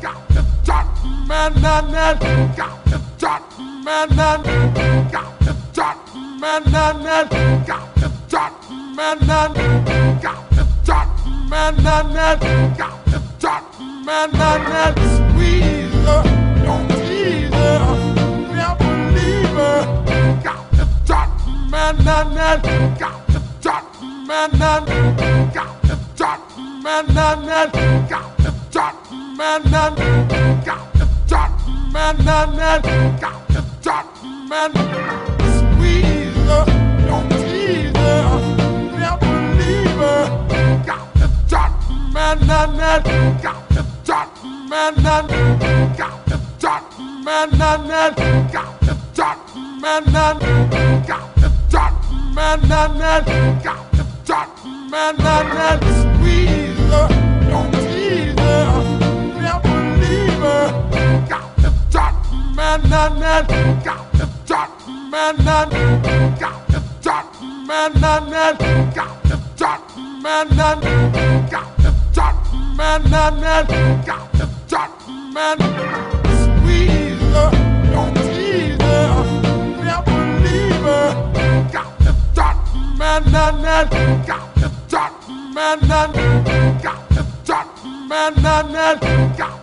got the dot man, got the dot man, got the dot man, got the dot man, got the dot man, got the dot man, squeezer, don't tease her, never leave her, got the dot man, got the dot man, got the dot man, got the dot man, got the dot man, got the dot man, squeeze her, don't tease her, never leave her, got the dot man, got the dot man, got the dot man, got the dot man, got the dot man, got the dot man, squeeze her, don't tease her, never leave her, got the dot man, got the dot man, got the dot man, got the dot man, got the dot man, got the dot man, squeeze her, don't tease her, never leave her, got the dot man, got the dot man, got the dot man, got